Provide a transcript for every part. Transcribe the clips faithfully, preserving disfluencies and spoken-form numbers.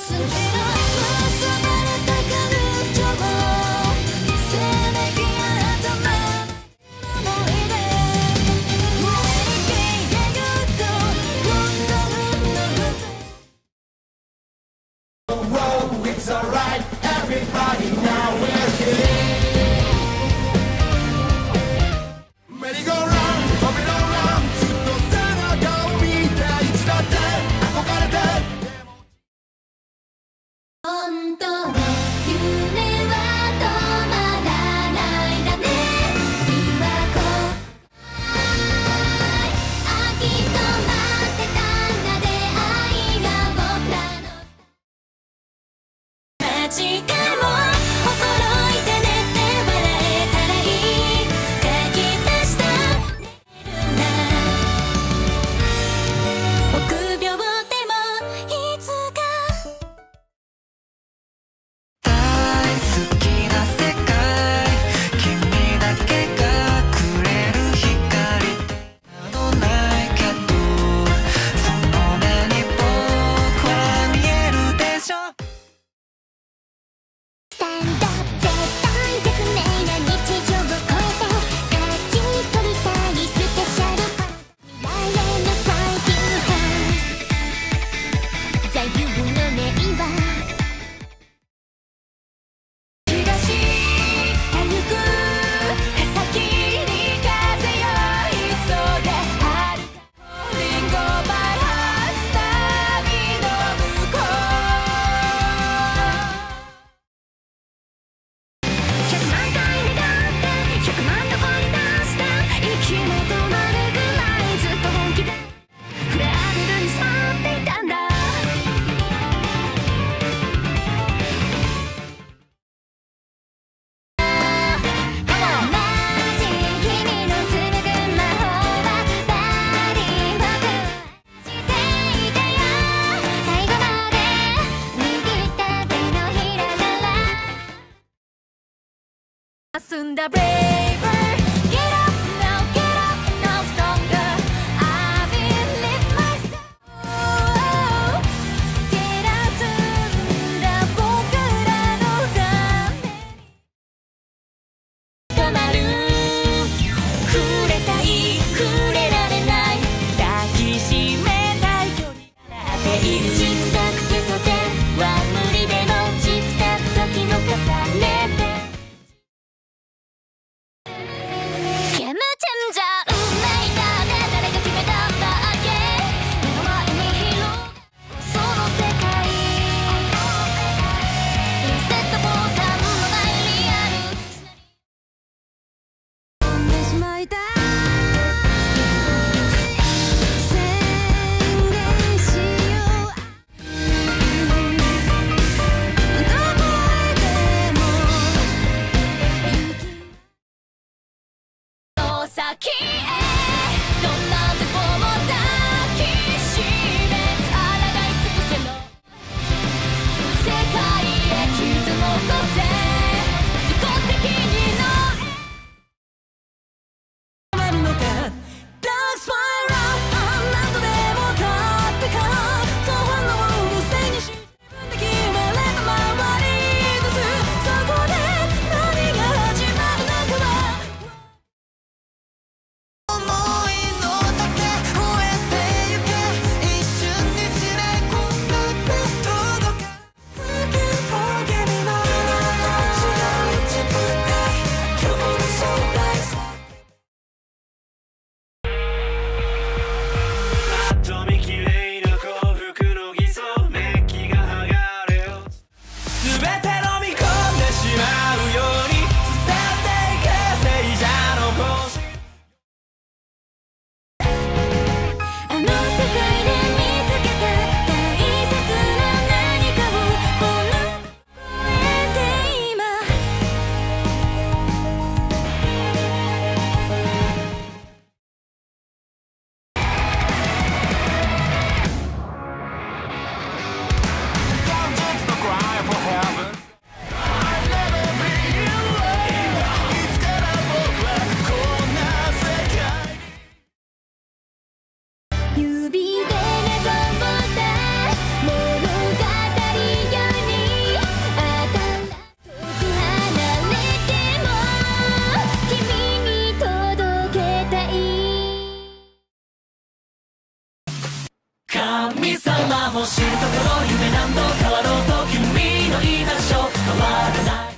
The braver, get up now, get up now, stronger. I believe myself. 照らすんだ僕らのために。止まる、触れたい、触れられない、抱きしめたい距離がっている。ちつかくてとては無理でもちつかく時の重ねて。先へどんな絶望も抱きしめ抗い尽くせの世界へ傷残せ自己的にの止まるのか Dark Spiral 何度でも立ってかそう反応を背にし自分で決めれば回り出すそこで何が始まるのかは指でねぼった物語神様も知るところ夢何度変わろうと君の居場所変わらない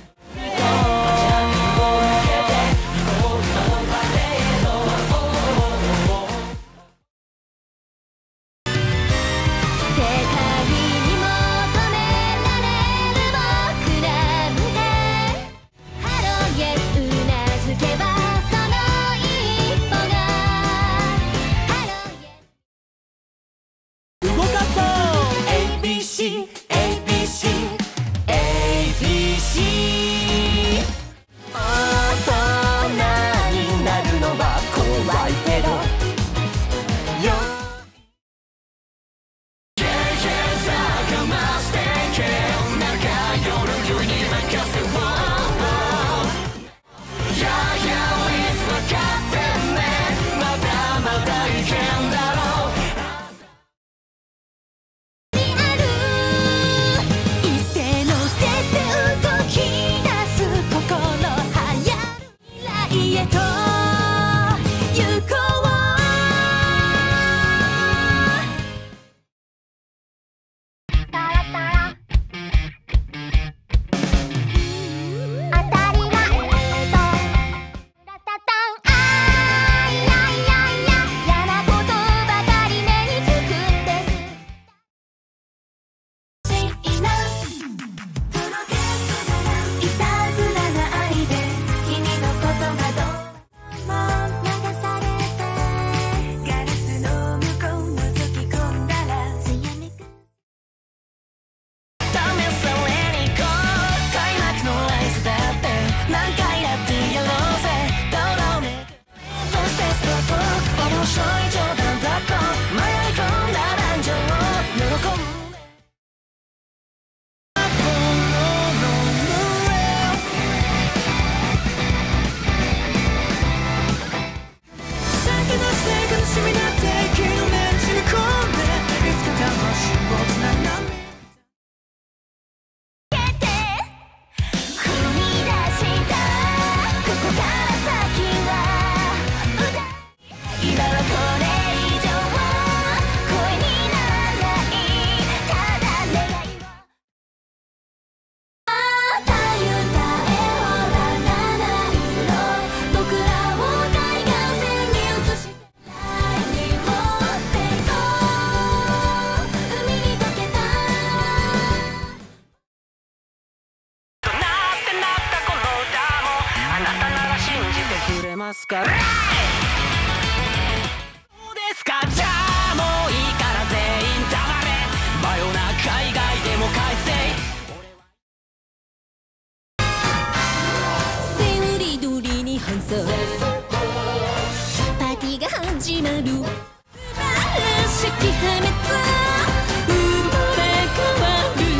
ますか？そうですか、じゃあもういいから全員黙れ。真夜中以外でも改正セオリ通りに反則パーティーが始まる。素晴らしき破滅生まれ変わる。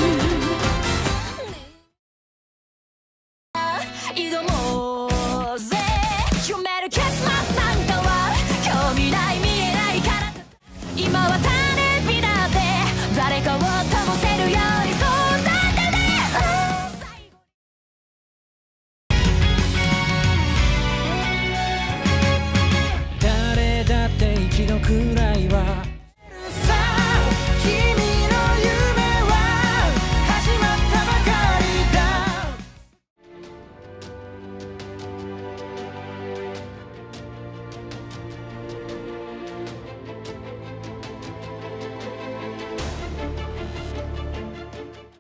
挑もうぜ読める結末なんかは興味ない見えないから今は種火だって誰かを灯せるようにそうなんだね。 誰だって一度くらい